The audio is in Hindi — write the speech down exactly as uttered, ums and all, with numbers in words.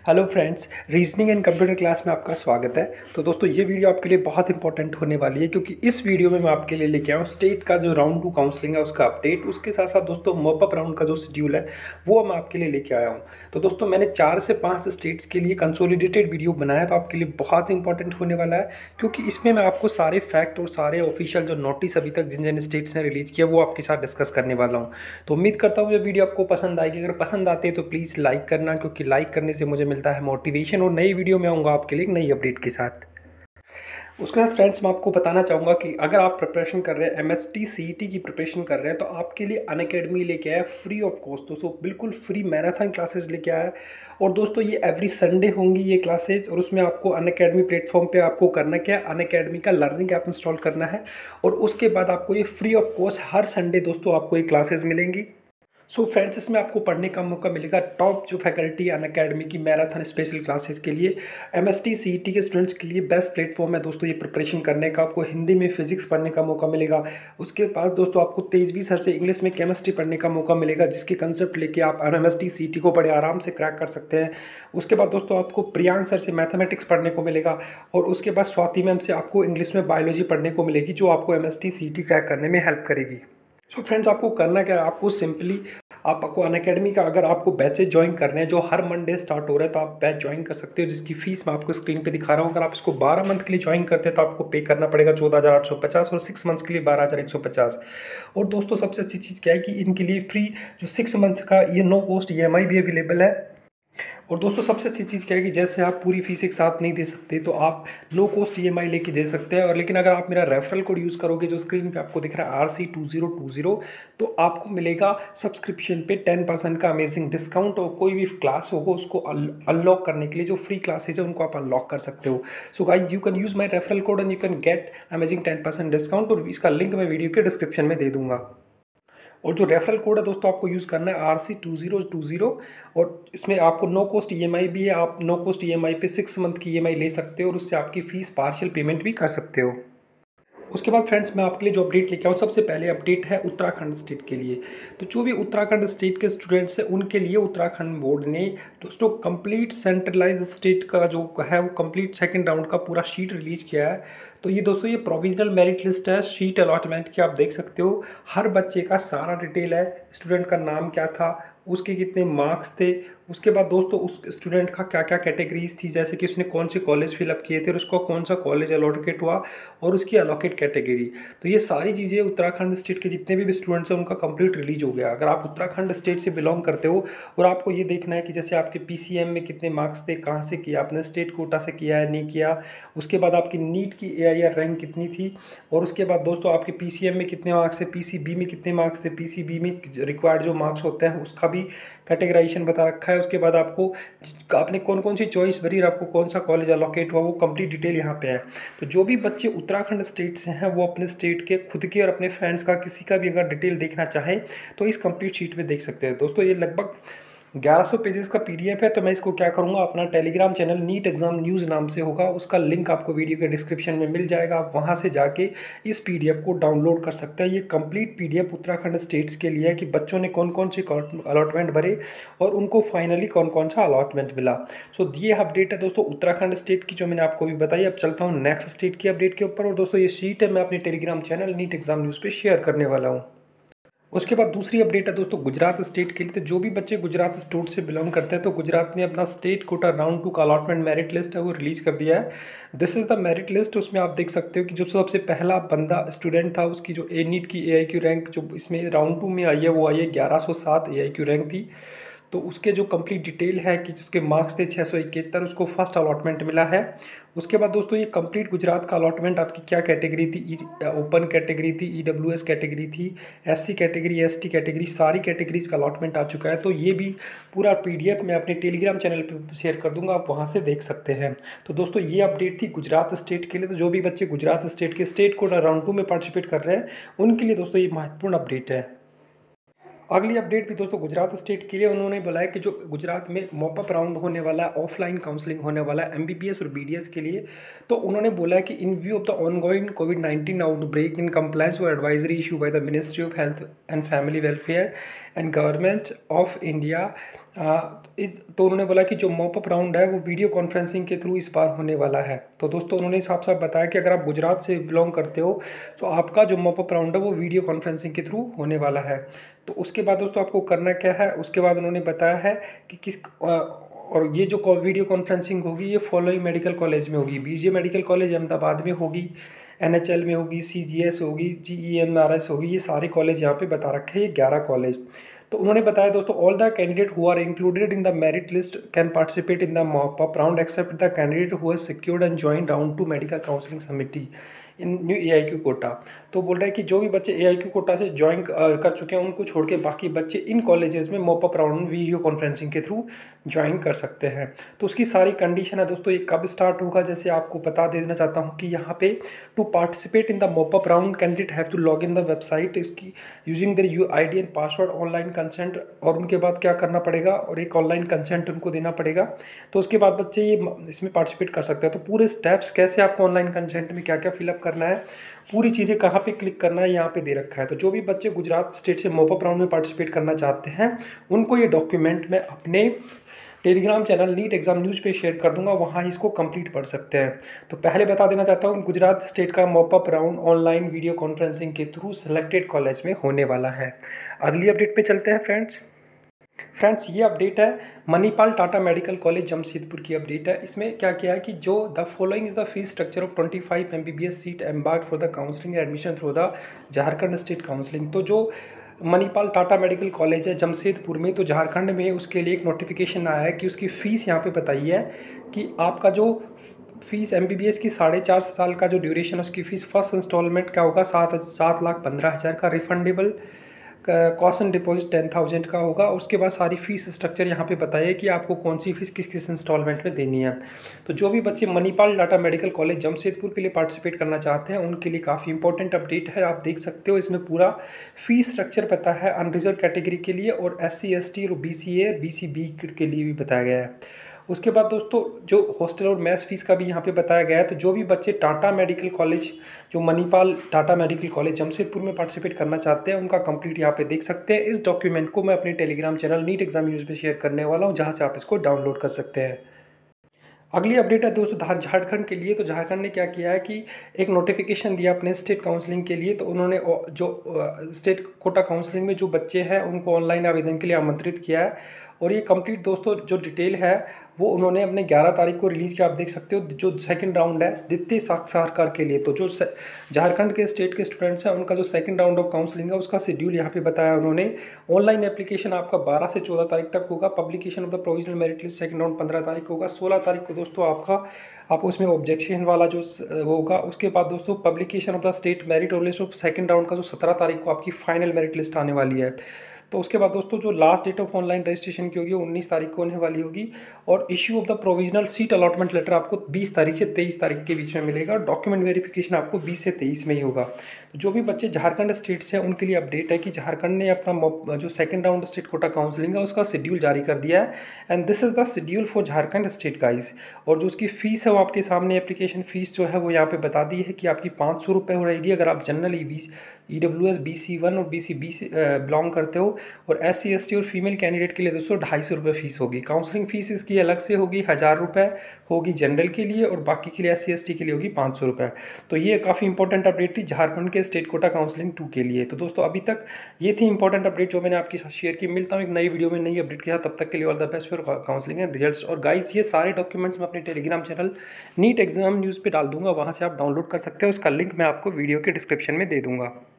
Hello friends, reasoning and computer class में आपका स्वागत है। तो दोस्तों ये वीडियो आपके लिए बहुत इंपॉर्टेंट होने वाली है क्योंकि इस वीडियो में मैं आपके लिए लेके आया हूँ स्टेट का जो राउंड टू काउंसलिंग है उसका अपडेट। उसके साथ साथ दोस्तों मॉपअप राउंड का जो शेड्यूल है वो मैं आपके लिए लेके आया हूँ। तो दोस्तों मैंने चार से पाँच स्टेट्स के लिए कंसोलिडेटेड वीडियो बनाया, तो आपके लिए बहुत इंपॉर्टेंट होने वाला है क्योंकि इसमें मैं आपको सारे फैक्ट और सारे ऑफिशियल जो नोटिस अभी तक जिन जिन स्टेट्स ने रिलीज़ किया वो आपके साथ डिस्कस करने वाला हूँ। तो उम्मीद करता हूँ ये वीडियो आपको पसंद आएगी। अगर पसंद आती है तो प्लीज़ लाइक करना, क्योंकि लाइक करने से मुझे मिलता है मोटिवेशन और नई वीडियो में आऊँगा आपके लिए एक नई अपडेट के साथ। उसके साथ फ्रेंड्स मैं आपको बताना चाहूँगा कि अगर आप प्रिपरेशन कर रहे हैं, M S T C E T की प्रिपरेशन कर रहे हैं, तो आपके लिए अनअकैडमी लेके आया फ्री ऑफ कॉस्ट। दोस्तों बिल्कुल फ्री मैराथन क्लासेस लेके आया है और दोस्तों ये एवरी संडे होंगी ये क्लासेज। और उसमें आपको अनअकैडमी प्लेटफॉर्म पे आपको करना क्या है, अनअकैडमी का लर्निंग ऐप इंस्टॉल करना है और उसके बाद आपको ये फ्री ऑफ कॉस्ट हर संडे दोस्तों आपको ये क्लासेज मिलेंगी। सो so फ्रेंड्स, इसमें आपको पढ़ने का मौका मिलेगा टॉप जो फैकल्टी अनअकैडमी की मैराथन स्पेशल क्लासेस के लिए। M S T C E T के स्टूडेंट्स के लिए बेस्ट प्लेटफॉर्म है दोस्तों ये प्रिपरेशन करने का। आपको हिंदी में फिजिक्स पढ़ने का मौका मिलेगा। उसके बाद दोस्तों आपको तेजवी सर से इंग्लिश में केमिस्ट्री पढ़ने का मौका मिलेगा, जिसके कंसेप्ट लेके आप M S T C E T को बड़े आराम से क्रैक कर सकते हैं। उसके बाद दोस्तों आपको प्रियांक सर से मैथमेटिक्स पढ़ने को मिलेगा और उसके बाद स्वाति मैम से आपको इंग्लिश में बायोलॉजी पढ़ने को मिलेगी, जो आपको M S T C E T crack करने में हेल्प करेगी। सो so फ्रेंड्स, आपको करना क्या है, आपको सिंपली आपको अनअकैडमी का अगर आपको बैचेज ज्वाइन करने हैं जो हर मंडे स्टार्ट हो रहा है, तो आप बैच ज्वाइन कर सकते हो, जिसकी फीस मैं आपको स्क्रीन पे दिखा रहा हूँ। अगर आप इसको बारह मंथ के लिए ज्वाइन करते हैं तो आपको पे करना पड़ेगा चौदह हज़ार आठ सौ पचास और सिक्स मंथ्स के लिए बारह हज़ार एक सौ पचास। और दोस्तों सबसे अच्छी चीज़ क्या है कि इनके लिए फ्री जो सिक्स मंथ्स का ये no cost E M I भी अवेलेबल है। और दोस्तों सबसे अच्छी चीज़ क्या है कि जैसे आप पूरी फीस एक साथ नहीं दे सकते तो आप लो कॉस्ट ई एम आई लेके दे सकते हैं। और लेकिन अगर आप मेरा रेफरल कोड यूज़ करोगे जो स्क्रीन पे आपको दिख रहा है R C two zero two zero, तो आपको मिलेगा सब्सक्रिप्शन पे टेन परसेंट का अमेजिंग डिस्काउंट। और कोई भी क्लास होगा उसको अनलॉक करने के लिए जो फ्री क्लासेज है उनको आप अनलॉक कर सकते हो। So guys, you can use my referral code and you can get amazing ten percent discount. और इसका लिंक मैं वीडियो के डिस्क्रिप्शन में दे दूंगा। और जो रेफरल कोड है दोस्तों आपको यूज़ करना है R C two zero two zero. और इसमें आपको no cost E M I भी है। आप no cost E M I पे सिक्स मंथ की ई एम आई ले सकते हो और उससे आपकी फ़ीस पार्शियल पेमेंट भी कर सकते हो। उसके बाद फ्रेंड्स, मैं आपके लिए जो अपडेट लेके आऊँ, सबसे पहले अपडेट है उत्तराखंड स्टेट के लिए। तो जो भी उत्तराखंड स्टेट के स्टूडेंट्स हैं उनके लिए उत्तराखंड बोर्ड ने दोस्तों कंप्लीट सेंट्रलाइज स्टेट का जो है वो कंप्लीट सेकंड राउंड का पूरा शीट रिलीज किया है। तो ये दोस्तों ये प्रोविजनल मेरिट लिस्ट है शीट अलॉटमेंट की, आप देख सकते हो। हर बच्चे का सारा डिटेल है, स्टूडेंट का नाम क्या था, उसके कितने मार्क्स थे, उसके बाद दोस्तों उस स्टूडेंट का क्या क्या कैटेगरीज थी, जैसे कि उसने कौन से कॉलेज फिलअप किए थे और उसको कौन सा कॉलेज अलॉकेट हुआ और उसकी अलॉकेट कैटेगरी। तो ये सारी चीज़ें उत्तराखंड स्टेट के जितने भी स्टूडेंट्स हैं उनका कंप्लीट रिलीज हो गया। अगर आप उत्तराखंड स्टेट से बिलोंग करते हो और आपको ये देखना है कि जैसे आपके पी सी एम में कितने मार्क्स थे, कहाँ से किया आपने, स्टेट कोटा से किया है नहीं किया, उसके बाद आपकी नीट की ए आई आर रैंक कितनी थी, और उसके बाद दोस्तों आपके पी सी एम में कितने मार्क्स थे, पी सी बी में कितने मार्क्स थे, पी सी बी में रिक्वायर्ड जो मार्क्स होते हैं उसका भी कैटेगराइजेशन बता रखा है। उसके बाद आपको आपने कौन कौन सी चॉइस भरी और आपको कौन सा कॉलेज अलॉकेट हुआ वो कंप्लीट डिटेल यहाँ पे है। तो जो भी बच्चे उत्तराखंड स्टेट से हैं वो अपने स्टेट के खुद के और अपने फ्रेंड्स का किसी का भी अगर डिटेल देखना चाहें तो इस कंप्लीट शीट में देख सकते हैं। दोस्तों ये लगभग ग्यारह सौ पेजेस का पी डी एफ है। तो मैं इसको क्या करूँगा, अपना Telegram channel NEET exam news नाम से होगा, उसका लिंक आपको वीडियो के डिस्क्रिप्शन में मिल जाएगा। आप वहाँ से जाके इस पी डी एफ को डाउनलोड कर सकते हैं। ये complete P D F Uttarakhand states के लिए है कि बच्चों ने कौन कौन से अलॉटमेंट भरे और उनको फाइनली कौन कौन सा अलॉटमेंट मिला। सो ये अपडेट है दोस्तों उत्तराखंड स्टेट की जो मैंने आपको भी बताई। अब चलता हूँ नेक्स्ट स्टेट की अपडेट के ऊपर। और दोस्तों ये शीट है मैं अपने Telegram channel NEET exam news पे शेयर करने वाला हूँ। उसके बाद दूसरी अपडेट है दोस्तों गुजरात स्टेट के लिए। तो जो भी बच्चे गुजरात स्टेट से बिलोंग करते हैं तो गुजरात ने अपना स्टेट कोटा राउंड टू का अलॉटमेंट मेरिट लिस्ट है वो रिलीज कर दिया है। This is the merit list. उसमें आप देख सकते हो कि जो सबसे पहला बंदा स्टूडेंट था उसकी जो ए नीट की ए आई क्यू रैंक जो इसमें राउंड टू में आई है वो आई है ग्यारह सौ सात ए आई क्यू रैंक थी। तो उसके जो कंप्लीट डिटेल है कि उसके मार्क्स थे छः सौ इकहत्तर, उसको फर्स्ट अलॉटमेंट मिला है। उसके बाद दोस्तों ये कंप्लीट गुजरात का अलॉटमेंट आपकी क्या कैटेगरी थी, ओपन कैटेगरी थी, ई डब्ल्यू एस कैटेगरी थी, S C category, S T category, सारी कैटेगरीज का अलॉटमेंट आ चुका है। तो ये भी पूरा पी डी एफ मैं अपने टेलीग्राम चैनल पर शेयर कर दूंगा, आप वहाँ से देख सकते हैं। तो दोस्तों ये अपडेट थी गुजरात स्टेट के लिए। तो जो भी बच्चे गुजरात स्टेट के स्टेट कोटा राउंड टू में पार्टिसिपेट कर रहे हैं उनके लिए दोस्तों ये महत्वपूर्ण अपडेट है। अगली अपडेट भी दोस्तों गुजरात स्टेट के लिए। उन्होंने बोला है कि जो गुजरात में मॉपअप राउंड होने वाला है, ऑफलाइन काउंसलिंग होने वाला है एम बी बी एस और बी डी एस के लिए। तो उन्होंने बोला है कि in view of the ongoing covid nineteen outbreak in compliance with advisory issue by the ministry of health and family welfare and government of India. इस तो उन्होंने बोला कि जो मॉपअप राउंड है वो वीडियो कॉन्फ्रेंसिंग के थ्रू इस बार होने वाला है। तो दोस्तों उन्होंने साफ साफ बताया कि अगर आप गुजरात से बिलोंग करते हो तो आपका जो मॉपअप राउंड है वो वीडियो कॉन्फ्रेंसिंग के थ्रू होने वाला है। तो उसके बाद दोस्तों आपको करना क्या है, उसके बाद उन्होंने बताया है कि किस और ये जो वीडियो कॉन्फ्रेंसिंग होगी ये फॉलोइंग मेडिकल कॉलेज में होगी। बीजे मेडिकल कॉलेज अहमदाबाद में होगी, एनएचएल में होगी, सीजीएस होगी, जीईएमआरएस होगी, ये सारे कॉलेज यहाँ पे बता रखे हैं, ये ग्यारह कॉलेज। तो उन्होंने बताया दोस्तों all the candidate who are included in the merit list can participate in the mop up round except the candidate who has secured and joint round two medical counselling समिति in new A I Q quota. तो बोल रहे हैं कि जो भी बच्चे ए आई क्यू कोटा से ज्वाइन कर चुके हैं उनको छोड़ के बाकी बच्चे इन कॉलेजेस में मॉपअप राउंड वीडियो कॉन्फ्रेंसिंग के थ्रू ज्वाइन कर सकते हैं। तो उसकी सारी कंडीशन है दोस्तों, ये कब स्टार्ट होगा जैसे आपको बता देना चाहता हूँ कि यहाँ पे to participate in the mop up round candidate have to log in the website इसकी using their U I D and password online consent, और उनके बाद क्या करना पड़ेगा और एक ऑनलाइन कंसेंट उनको देना पड़ेगा। तो उसके बाद बच्चे ये इसमें पार्टिसिपेट कर सकते हैं। तो पूरे स्टेप्स कैसे आपको ऑनलाइन कंसेंट में क्या क्या फिलअप करना है, पूरी चीज़ें कहाँ पे क्लिक करना है यहाँ पे दे रखा है। तो जो भी बच्चे गुजरात स्टेट से मॉपअप राउंड में पार्टिसिपेट करना चाहते हैं उनको ये डॉक्यूमेंट मैं अपने Telegram channel NEET exam news पे शेयर कर दूंगा, वहाँ इसको कंप्लीट पढ़ सकते हैं। तो पहले बता देना चाहता हूँ गुजरात स्टेट का mop up round online video conferencing के थ्रू सेलेक्टेड कॉलेज में होने वाला है। अगली अपडेट पे चलते हैं फ्रेंड्स। फ्रेंड्स ये अपडेट है मणिपाल टाटा मेडिकल कॉलेज जमशेदपुर की अपडेट है। इसमें क्या किया है कि जो the following is the fees structure of twenty five M B B S seat embark for the counselling admission through the Jharkhand state counselling. तो जो मणिपाल टाटा मेडिकल कॉलेज है जमशेदपुर में, तो झारखंड में उसके लिए एक नोटिफिकेशन आया है कि उसकी फ़ीस यहाँ पे बताई है कि आपका जो fees M B B S की साढ़े चार साल का जो ड्यूरेशन उसकी फ़ीस फर्स्ट इंस्टॉलमेंट क्या होगा सात सात लाख पंद्रह हज़ार का, refundable cost and deposit ten thousand का होगा। उसके बाद सारी फीस स्ट्रक्चर यहाँ पे बताइए कि आपको कौन सी फीस किस किस इंस्टॉलमेंट में देनी है। तो जो भी बच्चे मणिपाल टाटा मेडिकल कॉलेज जमशेदपुर के लिए पार्टिसिपेट करना चाहते हैं उनके लिए काफ़ी इंपॉर्टेंट अपडेट है। आप देख सकते हो इसमें पूरा फीस स्ट्रक्चर पता है अनरिजर्व कैटेगरी के लिए और एस सी एस टी और B C A B C B के लिए भी बताया गया है। उसके बाद दोस्तों जो हॉस्टल और मैस फीस का भी यहाँ पे बताया गया है। तो जो भी बच्चे टाटा मेडिकल कॉलेज जो मणिपाल टाटा मेडिकल कॉलेज जमशेदपुर में पार्टिसिपेट करना चाहते हैं उनका कंप्लीट यहाँ पे देख सकते हैं। इस डॉक्यूमेंट को मैं अपने Telegram channel NEET exam news पे शेयर करने वाला हूँ, जहाँ से आप इसको डाउनलोड कर सकते हैं। अगली अपडेट है दोस्तों झारखंड के लिए। तो झारखंड ने क्या किया है कि एक नोटिफिकेशन दिया अपने स्टेट काउंसलिंग के लिए। तो उन्होंने जो स्टेट कोटा काउंसलिंग में जो बच्चे हैं उनको ऑनलाइन आवेदन के लिए आमंत्रित किया है। और ये कंप्लीट दोस्तों जो डिटेल है वो उन्होंने अपने ग्यारह तारीख को रिलीज़ किया। आप देख सकते हो जो सेकंड राउंड है द्वितीय साक्षात्कार के लिए। तो जो झारखंड के स्टेट के स्टूडेंट्स हैं उनका जो सेकंड राउंड ऑफ काउंसलिंग है उसका शेड्यूल यहाँ पे बताया उन्होंने। ऑनलाइन एप्लीकेशन आपका बारह से चौदह तारीख तक होगा। Publication of the provisional merit list second round पंद्रह तारीख को होगा। सोलह तारीख को दोस्तों आपका आप उसमें ऑब्जेक्शन वाला जो होगा। उसके बाद दोस्तों publication of the state merit list of second round का जो सत्रह तारीख को आपकी फाइनल मेरिट लिस्ट आने वाली है। तो उसके बाद दोस्तों जो last date of online registration की होगी उन्नीस तारीख को होने वाली होगी। और issue of the provisional seat allotment letter आपको बीस तारीख से तेईस तारीख के बीच में मिलेगा। डॉक्यूमेंट वेरिफिकेशन आपको बीस से तेईस में ही होगा। तो जो भी बच्चे झारखंड स्टेट से हैं उनके लिए अपडेट है कि झारखंड ने अपना जो second round state quota counselling है उसका शेड्यूल जारी कर दिया है। And this is the schedule for Jharkhand state guys. और जो उसकी फ़ीस है वो आपके सामने एप्लीकेशन फ़ीस जो है वो यहाँ पे बता दी है कि आपकी पाँच सौ रुपये रहेगी अगर आप general E B E W S B C one और बी सी बी से बिलोंग करते हो। और एस सी एस टी और फीमेल कैंडिडेट के लिए दोस्तों ढाई सौ रुपये फीस होगी। काउंसलिंग फ़ीस इसकी अलग से होगी, हज़ार रुपये होगी जनरल के लिए और बाकी के लिए एस सी एस टी के लिए होगी पाँच सौ रुपये। तो ये काफ़ी इंपॉर्टेंट अपडेट थी झारखंड के स्टेट कोटा काउंसलिंग टू के लिए। तो दोस्तों अभी तक ये थी इंपॉर्टेंट अपडेट जो मैंने आपके साथ शेयर की। मिलता हूँ एक नई वीडियो में नई अपडेट के साथ, तब तक के लिए all the best for counselling and results. और गाइस ये सारे डॉक्यूमेंट्स मैं अपने Telegram channel NEET exam news पे डाल दूंगा, वहाँ से आप डाउनलोड कर सकते हो। उसका लिंक मैं आपको वीडियो के डिस्क्रिप्शन में दे दूँगा।